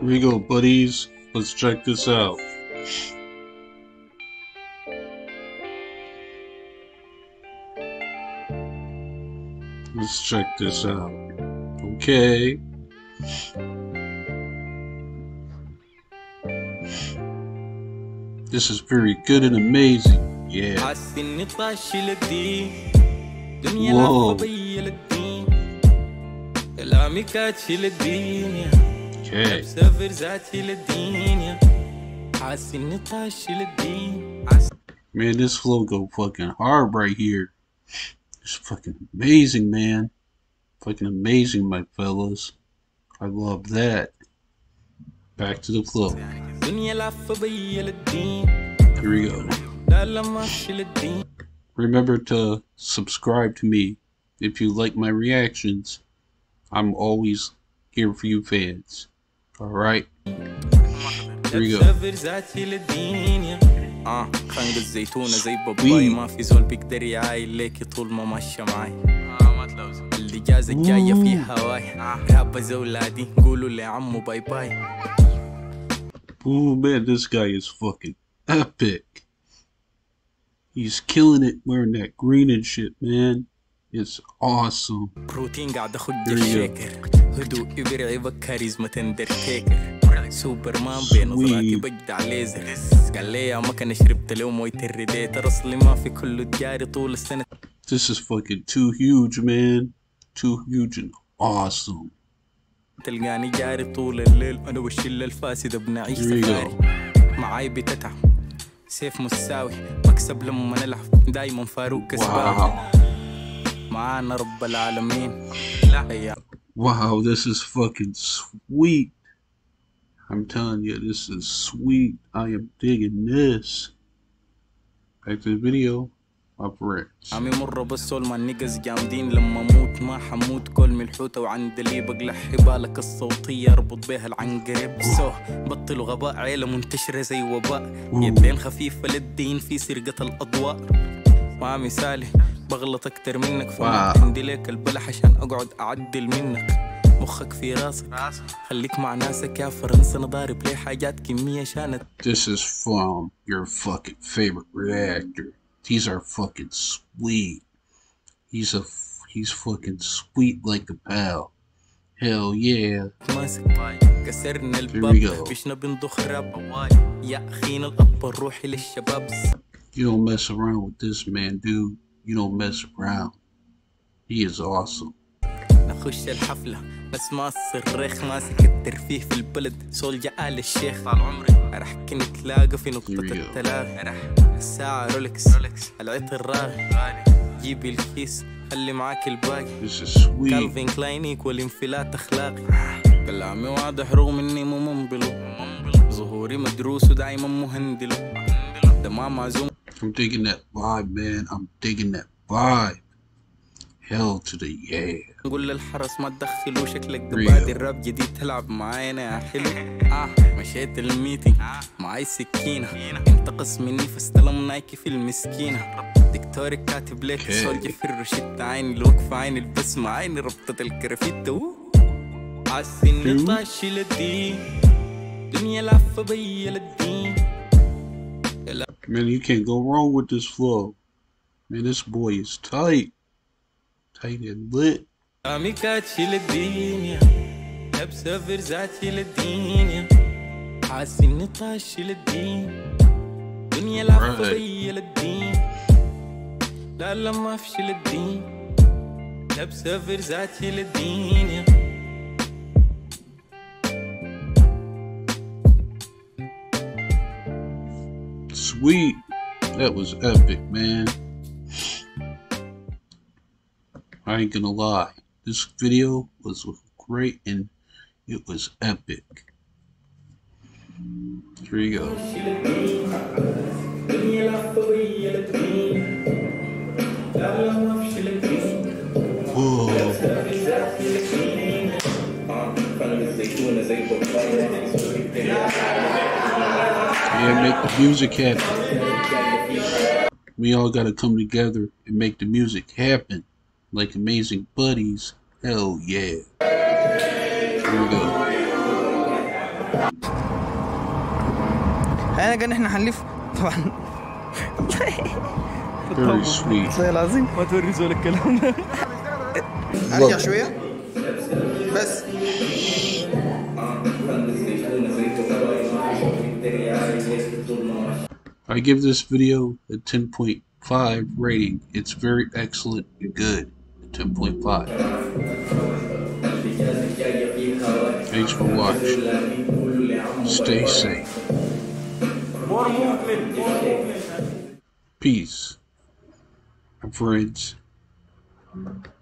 Here we go, buddies. Let's check this out. Let's check this out. Okay. This is very good and amazing. Yeah. Whoa. Okay. Man, this flow go fucking hard right here. It's fucking amazing, man. Fucking amazing, my fellas. I love that. Back to the flow. Here we go. Remember to subscribe to me if you like my reactions. I'm always here for you fans. Alright? Here we go. خنق الزيتونة زي باباي ما في زول بيقدر يعايل ليكي طول ما ماشية معاي اللي جازة جاية في هواي رابة زولادي قولوا لعمو باي باي. Oh man, this guy is fucking epic. He's killing it wearing that green and shit, man. It's awesome. بروتين قاعد اخد الشيكر هدوء برعي بكاريزما تندرتيكر سوبرمان بنظراتي بجدع ليزر قال لي يا ما كان شربت له مويه الريديتر اصلي ما في كله تجاري طول السنه. This is fucking too huge, man. Too huge and awesome. تلقاني جاري طول الليل انا والشله الفاسده بنعيش سفاري معاي بتتعب سيف مساوي بكسب لما نلعب دايما فاروق كسبان معانا رب العالمين. Wow, this is fucking sweet. I'm telling you, this is sweet. I am digging this. Back to the video. Operates. عم يمر بالسول ما النقز جامدين لما اموت ما حموت كل من الحوته وعند اللي بقلع حبالك الصوتيه اربط بيها العنقريب سو بطلوا غباء عيله منتشره زي وباء يدين خفيفه للدين في سرقه الاضواء ما مثالي بغلط اكتر منك فما عندي ليك البلح عشان اقعد اعدل منك مخك في راسك خليك مع ناسك يا فرنسا انا ضارب ليه حاجات كميه شانت. This is from your fucking favorite reactor. These are fucking sweet. He's fucking sweet like a pal. Hell yeah. كسرنا Here الباب we go. بيشنا بنضخ راب يا اخينا الاب الروحي للشباب. You don't mess around with this man, dude. You don't mess around. He is awesome. نخش الحفلة بس ما الصريخ ماسك الترفيه في البلد سول جاء الشيخ طال عمري راح نتلاقى في نقطة التلاقي الساعة رولكس العطر راغي جيبي الكيس خلي معاك الباقي كالفين كلاين يكوال انفلات اخلاقي كلامي واضح رغم اني مو منبلو ظهوري مدروس ودايما مهندلو ده ما معزوم. I'm digging that vibe, man. I'm digging that vibe. Hell to the yeah. نقول للحرس ما تدخلوا شكلك دبادي الراب جديد تلعب معانا يا حلو. مشيت الميتنج معاي سكينة انتقص مني فاستلم نايكي في المسكينة دكتوري كاتب ليك سولجي في الروشتة عيني الوقفة عيني البسمة عيني ربطة الكرافتة عالسن طاشي للدين دنيا لافة بيا للدين. Man, you can't go wrong with this flow. Man, this boy is tight. Tight and lit. عميكاتشي للدنيا لابسة فرزاتي للدنيا عالسن طاشي للدين دنيا لافة بيا للدين لا لا ما فيش للدين لابسة فرزاتي للدنيا. Sweet. That was epic, man. I ain't gonna lie. This video was great and it was epic. Here you go. Whoa. Yeah, make the music happen. We all gotta come together and make the music happen. Like amazing buddies. Hell yeah. Here we go. انا قال احنا حنلف طبعا. Very sweet. والله العظيم ما توري زول الكلام ده. ارجع شويه بس. I give this video a 10.5 rating. It's very excellent and good. 10.5. Thanks for watching. Stay safe. Peace, my friends.